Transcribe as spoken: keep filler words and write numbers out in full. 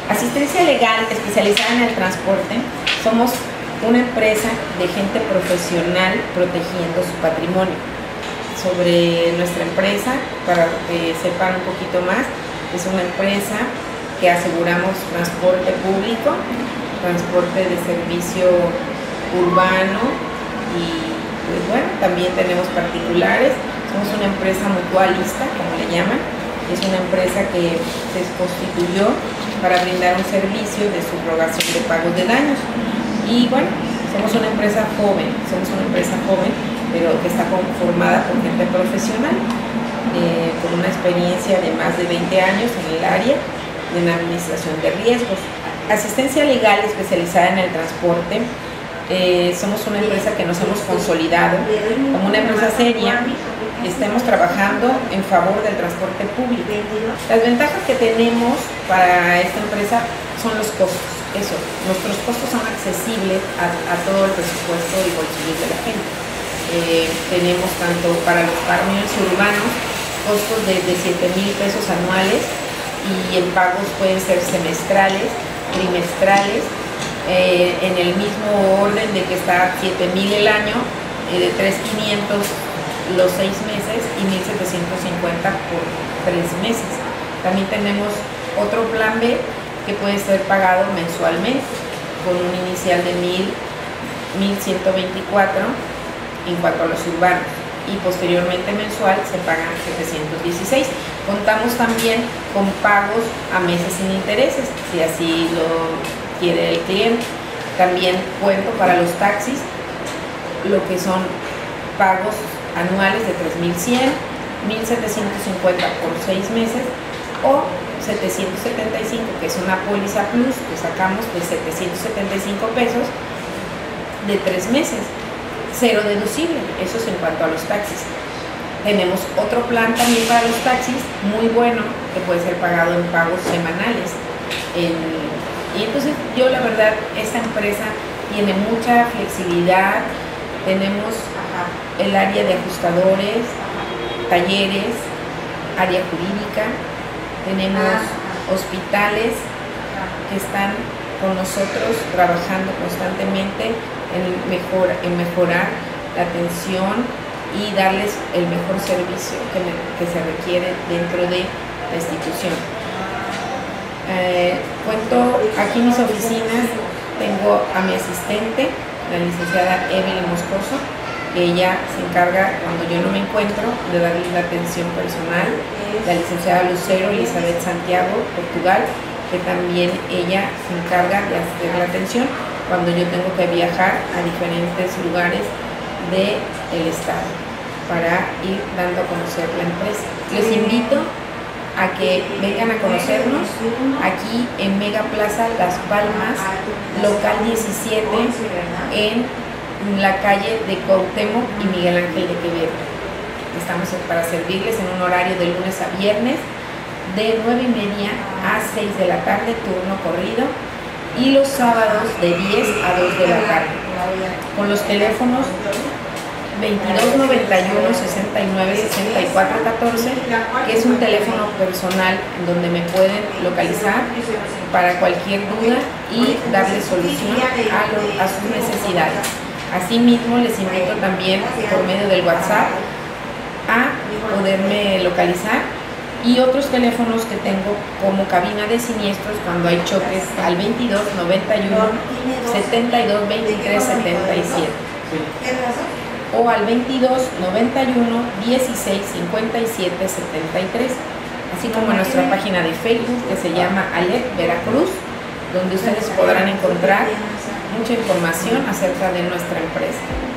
Asistencia Legal especializada en el transporte. Somos una empresa de gente profesional protegiendo su patrimonio. Sobre nuestra empresa, para que sepan un poquito más, es una empresa que aseguramos transporte público, transporte de servicio urbano y pues bueno, también tenemos particulares. Somos una empresa mutualista, como le llaman. Es una empresa que se constituyó para brindar un servicio de subrogación de pagos de daños. Y bueno, somos una empresa joven, somos una empresa joven, pero que está conformada por gente profesional, eh, con una experiencia de más de veinte años en el área de la administración de riesgos. Asistencia legal especializada en el transporte. Eh, somos una empresa que nos hemos consolidado como una empresa seria. Estamos trabajando en favor del transporte público. Las ventajas que tenemos para esta empresa son los costos. Eso, nuestros costos son accesibles a, a todo el presupuesto y bolsillo de la gente. Eh, tenemos tanto para los camiones urbanos costos de, de siete mil pesos anuales y en pagos pueden ser semestrales, trimestrales, eh, en el mismo orden de que está siete mil el año, eh, de tres mil quinientos los seis meses y mil setecientos cincuenta por tres meses. También tenemos otro plan B que puede ser pagado mensualmente con un inicial de mil, mil ciento veinticuatro en cuanto a los urbanos y posteriormente mensual se pagan setecientos dieciséis. Contamos también con pagos a meses sin intereses, si así lo quiere el cliente. También cuento para los taxis lo que son pagos anuales de tres mil cien, mil setecientos cincuenta por seis meses o setecientos setenta y cinco, que es una póliza plus que sacamos de setecientos setenta y cinco pesos de tres meses, cero deducible. Eso es en cuanto a los taxis. Tenemos otro plan también para los taxis, muy bueno, que puede ser pagado en pagos semanales. En, y entonces yo la verdad, esta empresa tiene mucha flexibilidad. Tenemos el área de ajustadores, talleres, área jurídica, tenemos hospitales que están con nosotros trabajando constantemente en, mejor, en mejorar la atención y darles el mejor servicio que, me, que se requiere dentro de la institución. Eh, cuento aquí en mis oficinas, tengo a mi asistente, la licenciada Evelyn Moscoso, que ella se encarga, cuando yo no me encuentro, de darles la atención personal. La licenciada Lucero Elizabeth Santiago, Portugal, que también ella se encarga de hacer la atención cuando yo tengo que viajar a diferentes lugares del estado para ir dando a conocer la empresa. Les invito a que vengan a conocernos aquí en Mega Plaza Las Palmas, local diecisiete, en la calle de Cuauhtémoc y Miguel Ángel de Quevedo. Estamos para servirles en un horario de lunes a viernes de nueve y media a seis de la tarde, turno corrido, y los sábados de diez a dos de la tarde, con los teléfonos veintidós noventa y uno, sesenta y nueve, sesenta y cuatro catorce, que es un teléfono personal en donde me pueden localizar para cualquier duda y darle solución a, lo, a sus necesidades. Asimismo, les invito también por medio del WhatsApp a poderme localizar, y otros teléfonos que tengo como cabina de siniestros cuando hay choques al veintidós noventa y uno, setenta y dos, veintitrés, setenta y siete o al veintidós noventa y uno, dieciséis, cincuenta y siete, setenta y tres, así como nuestra página de Facebook que se llama Alep Veracruz, donde ustedes podrán encontrar mucha información acerca de nuestra empresa.